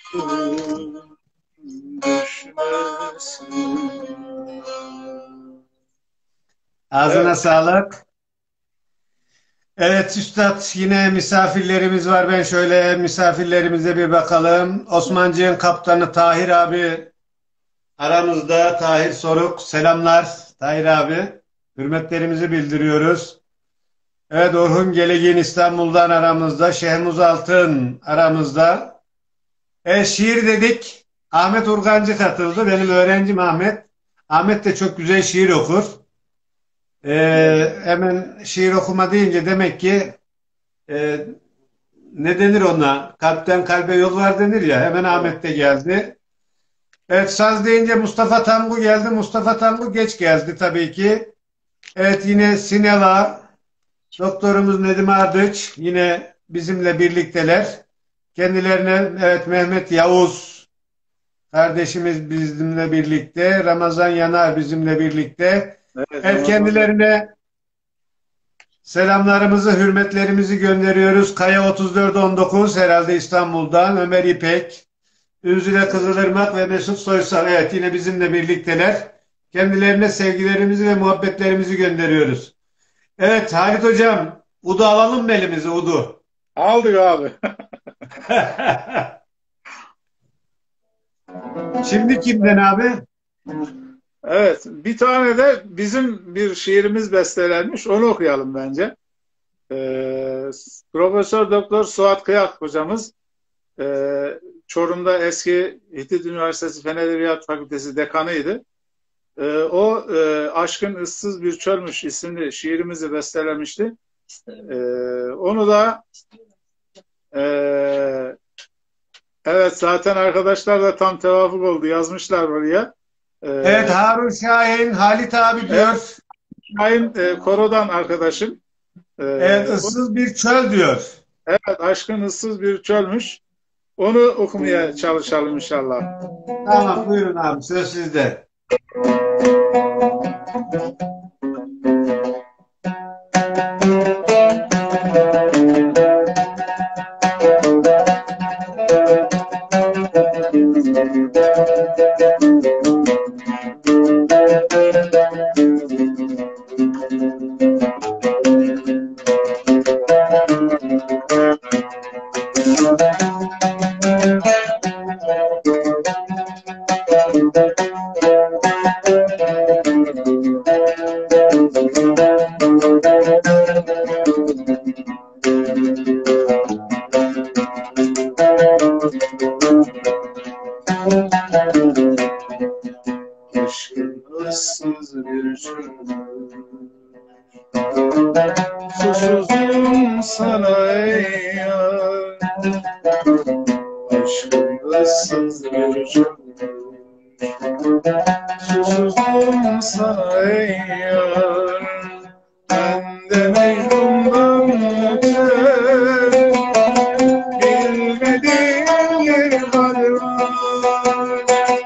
düşmesin.
Ağzına
Evet,
sağlık. Evet Üstad, yine misafirlerimiz var. Ben şöyle misafirlerimize bir bakalım. Osmancık'ın kaptanı Tahir abi aramızda. Tahir Soruk. Selamlar Tahir abi. Hürmetlerimizi bildiriyoruz. Evet, Orhun Gelegin İstanbul'dan aramızda. Şehmuz Altın aramızda. Şiir dedik. Ahmet Urgancı katıldı. Benim öğrencim Ahmet. Ahmet de çok güzel şiir okur. Hemen şiir okuma deyince demek ki e, ne denir ona? Kalpten kalbe yol var denir ya. Hemen
evet.
Ahmet de geldi. Evet, saz deyince Mustafa Tangu geldi. Mustafa Tangu geç geldi tabii ki. Evet, yine Sinela, doktorumuz Nedim Ardıç yine bizimle birlikteler. Kendilerine evet Mehmet Yavuz kardeşimiz bizimle birlikte. Ramazan Yanar bizimle birlikte.
Evet,
Evet,
Ramazan'da.
kendilerine selamlarımızı, hürmetlerimizi gönderiyoruz. Kaya 3419 herhalde İstanbul'dan. Ömer İpek, Ünzüle Kızılırmak ve Mesut Soysal. Evet, yine bizimle birlikteler. Kendilerine sevgilerimizi ve muhabbetlerimizi gönderiyoruz. Evet Halit Hocam, Udu alalım mı elimize Udu?
Aldık abi.
Şimdi kimden abi?
Evet, bir tane de bizim bir şiirimiz bestelenmiş. Onu okuyalım bence. Profesör Doktor Suat Kıyak hocamız Çorum'da eski İTÜ Üniversitesi Fen Edebiyat Fakültesi dekanıydı. O Aşkın Issız Bir Çölmüş isimli şiirimizi bestelemişti. Onu da e, evet, zaten arkadaşlar da tam tevafuk oldu, yazmışlar oraya.
Evet,
E,
Harun Şahin, Halit abi
evet,
diyor.
Şahin Koro'dan arkadaşım. E,
Evet, ıssız bir çöl diyor.
evet, Aşkın Issız Bir Çölmüş. Onu okumaya çalışalım inşallah.
Tamam, buyurun abi, söz sizde.
Aşkın ıssız bir çölmüş. Susuzum sana ey yar. Aşkın ıssız bir çölmüş. Susuzum sana ey yar. Bende Mecnun'dan öte bilmediğim bir hal var.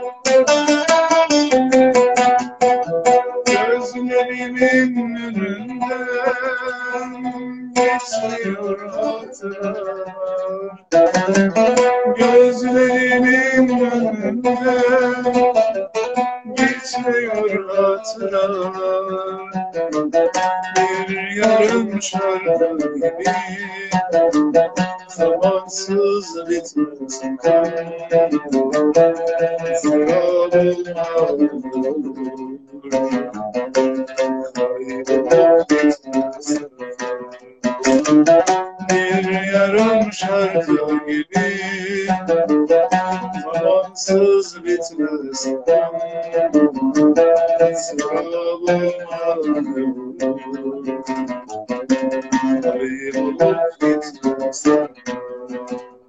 Gözlerimin önünden geçmiyor hatıralar. Gözlerimin önünden geçmiyor hatıralar. Bir yarım şarkı gibi zamansız bitmez. Seval bir yarım şarkı gibi zamansız bitmez. Sevabım kaybolur gitmez.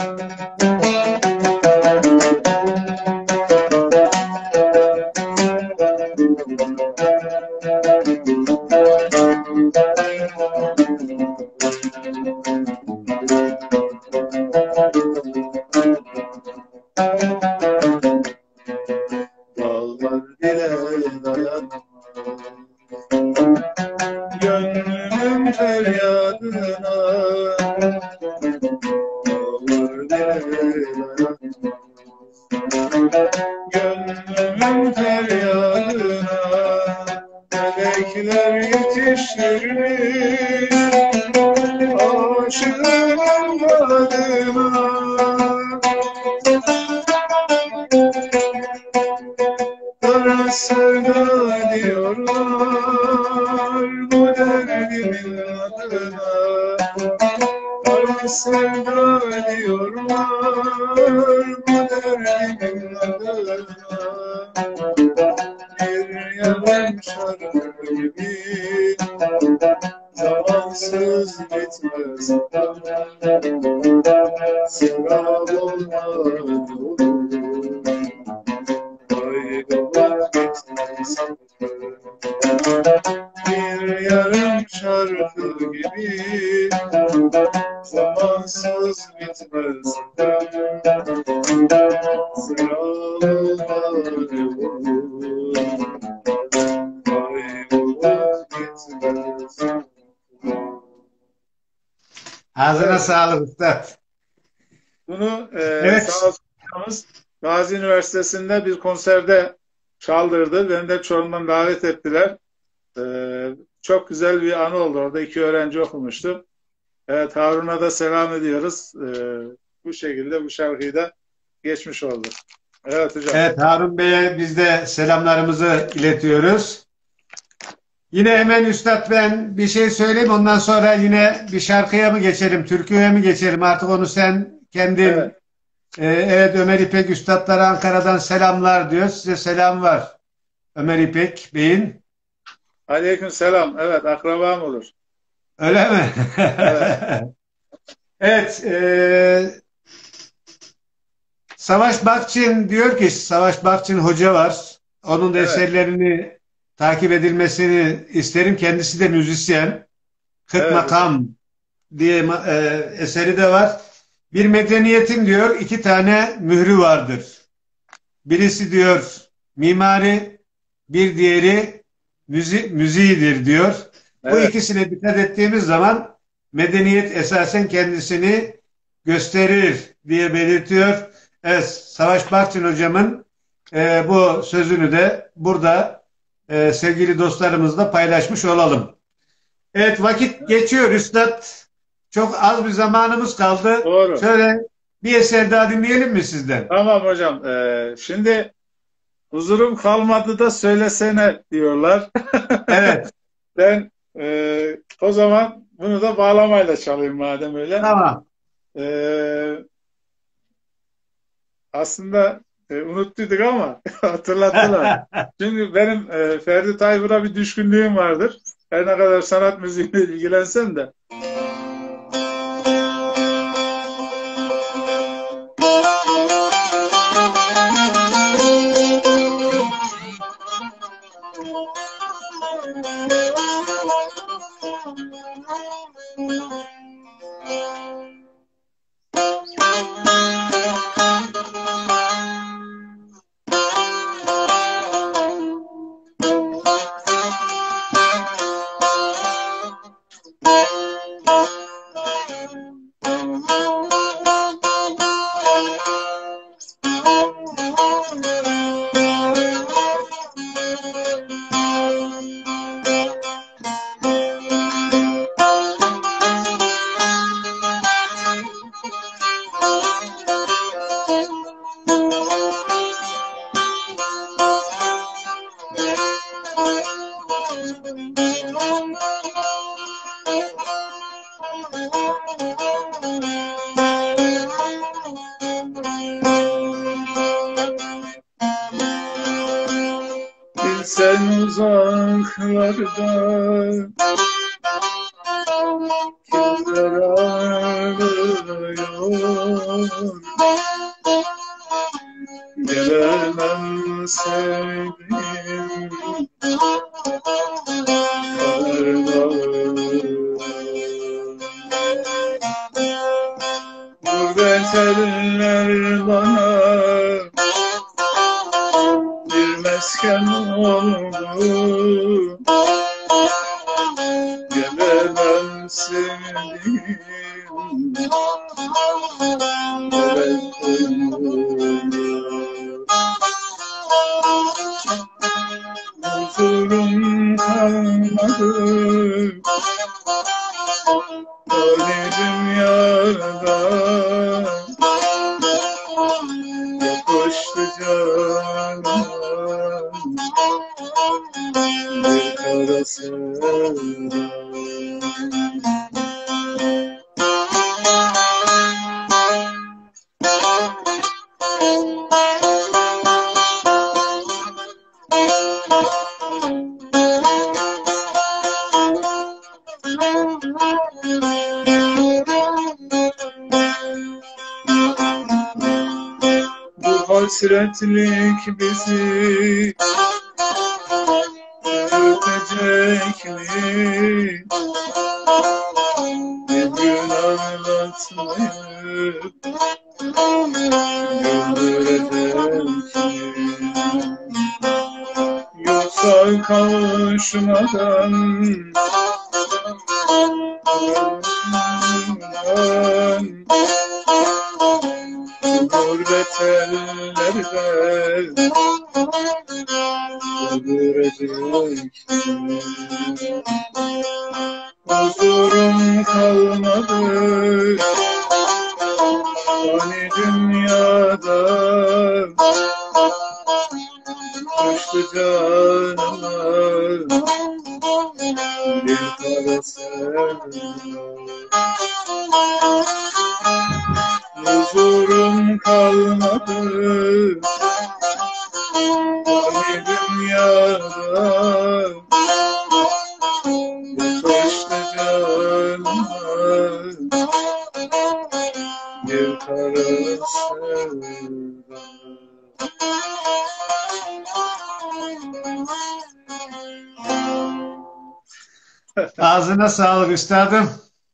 Dağlar dile dayanmaz, gönlümün feryadına. Dağlar dile dayanmaz, gönlümün feryadına. Melekler yetiştirmiş aşığın adına. Kara sevda diyorlar bu derdimin adına. Kara sevda diyorlar bu derdimin adına. Bir yalan şarkı gibi zamansız bitmez. Selam olmadı olur, ayrılık bitmez. Bir yarım şarkı gibi zamansız bitmez. Selam olmadı olur, ayrılık bitmez.
Ağzına sağlık üstad.
Bunu
Evet.
sağ olsun hocamız Gazi Üniversitesi'nde bir konserde çaldırdı. Beni de Çorum'dan davet ettiler. Çok güzel bir anı oldu. Orada 2 öğrenci okumuştu. Evet, Harun'a da selam ediyoruz. Bu şekilde bu şarkıyı da geçmiş oldu. Evet hocam.
Evet, Harun Bey'e biz de selamlarımızı iletiyoruz. Yine hemen üstad ben bir şey söyleyeyim, ondan sonra yine bir şarkıya mı geçelim, türküye mi geçelim, artık onu sen kendin.
Evet.
Evet, Ömer İpek üstadlara Ankara'dan selamlar diyor. Size selam var Ömer İpek Bey'in.
Aleyküm selam. Evet, akrabam olur.
Öyle mi?
Evet.
Evet. Savaş Bakçın diyor ki, Savaş Bakçın hoca var. Onun da
Evet.
eserlerini takip edilmesini isterim. Kendisi de müzisyen. Kırk
Evet.
Makam diye eseri de var. Bir medeniyetin diyor 2 tane mührü vardır. Birisi diyor mimari, bir diğeri müziğidir diyor. Bu
Evet.
ikisine dikkat ettiğimiz zaman medeniyet esasen kendisini gösterir diye belirtiyor. Evet, Savaş Barçın hocamın bu sözünü de burada sevgili dostlarımızla paylaşmış olalım. Evet, vakit geçiyor üstad. Çok az bir zamanımız kaldı.
Doğru.
Şöyle bir eser daha dinleyelim mi sizden?
Tamam hocam. Şimdi huzurum kalmadı da söylesene diyorlar.
Evet,
Ben o zaman bunu da bağlamayla çalayım madem öyle.
tamam.
Aslında unuttuyduk ama hatırlattılar. Çünkü benim Ferdi Tayfur'a bir düşkünlüğüm vardır. Her ne kadar sanat müziğiyle ilgilensem de. Bilsen uzaklarda kimler ağlıyor, Gelemem sevdiğim gurbet eller bana bir mesken oldu. Gelemem sevdiğim evet huzurum kalmadı böyle dünyada. Yapıştı canıma bir kara sevda. Bu hasretlik bizi ötecek mi? Bir gün anlatmayıp güldürecek mi? Yoksa kavuşmadan gurbet ellerde öldürecek. Huzurum kalmadı hani dünyada. Düştü canıma bir kara sevda. Huzurum kalmadı hani dünyada. Yakıştı canıma bir kara sevda.
Ağzına sağlık üstadım.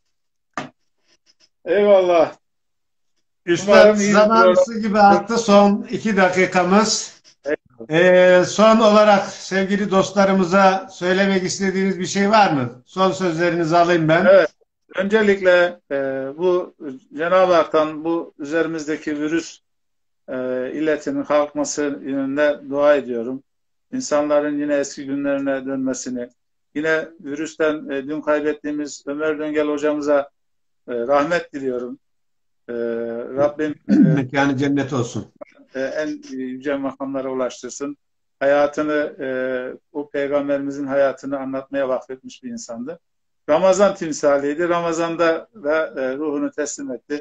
Eyvallah.
Üstad
Umarım iyi bir
zaman
program.
su gibi aktı, son 2 dakikamız. Son olarak sevgili dostlarımıza söylemek istediğiniz bir şey var mı? Son sözlerinizi alayım ben.
Evet. Öncelikle bu Cenab-ı Hak'tan bu üzerimizdeki virüs illetinin kalkması yönünde dua ediyorum. İnsanların yine eski günlerine dönmesini, yine virüsten dün kaybettiğimiz Ömer Döngel hocamıza rahmet diliyorum. Rabbim
Mekanı cennet olsun.
en yüce makamlara ulaştırsın. Hayatını, o peygamberimizin hayatını anlatmaya vakfetmiş bir insandı. Ramazan timsaliydi. Ramazan'da da ruhunu teslim etti.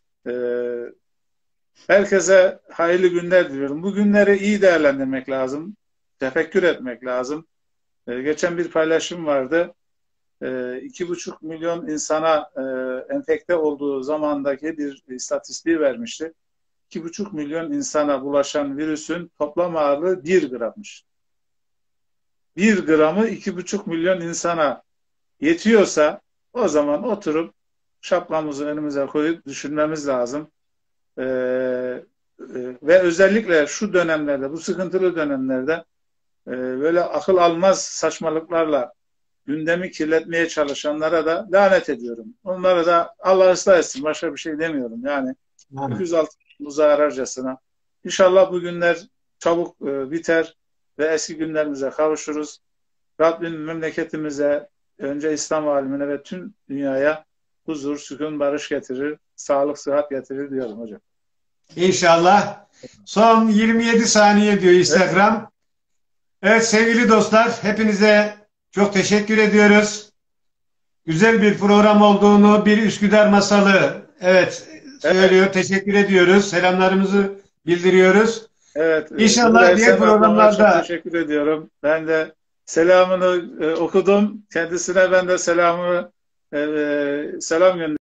Herkese hayırlı günler diliyorum. Bu günleri iyi değerlendirmek lazım. Tefekkür etmek lazım. Geçen bir paylaşım vardı. 2,5 milyon insana enfekte olduğu zamandaki bir istatistiği vermişti. 2,5 milyon insana bulaşan virüsün toplam ağırlığı 1 grammış. 1 gramı 2,5 milyon insana yetiyorsa o zaman oturup şapkamızı önümüze koyup düşünmemiz lazım. Ve özellikle şu dönemlerde, bu sıkıntılı dönemlerde böyle akıl almaz saçmalıklarla gündemi kirletmeye çalışanlara da lanet ediyorum. Onlara da Allah ıslah etsin. Başka bir şey demiyorum. Yani 206 zararcasına. İnşallah bu günler çabuk biter ve eski günlerimize kavuşuruz. Rabbim memleketimize, önce İslam alemine ve tüm dünyaya huzur, sükun, barış getirir, sağlık, sıhhat getirir diyorum hocam.
İnşallah. Son 27 saniye diyor Instagram. Evet sevgili dostlar, hepinize çok teşekkür ediyoruz. Güzel bir program olduğunu, bir Üsküdar masalı söylüyor. Evet. Teşekkür ediyoruz. Selamlarımızı bildiriyoruz.
Evet.
İnşallah diğer programlarda.
Çok teşekkür ediyorum. Ben de selamını okudum. Kendisine ben de selam gönderdim.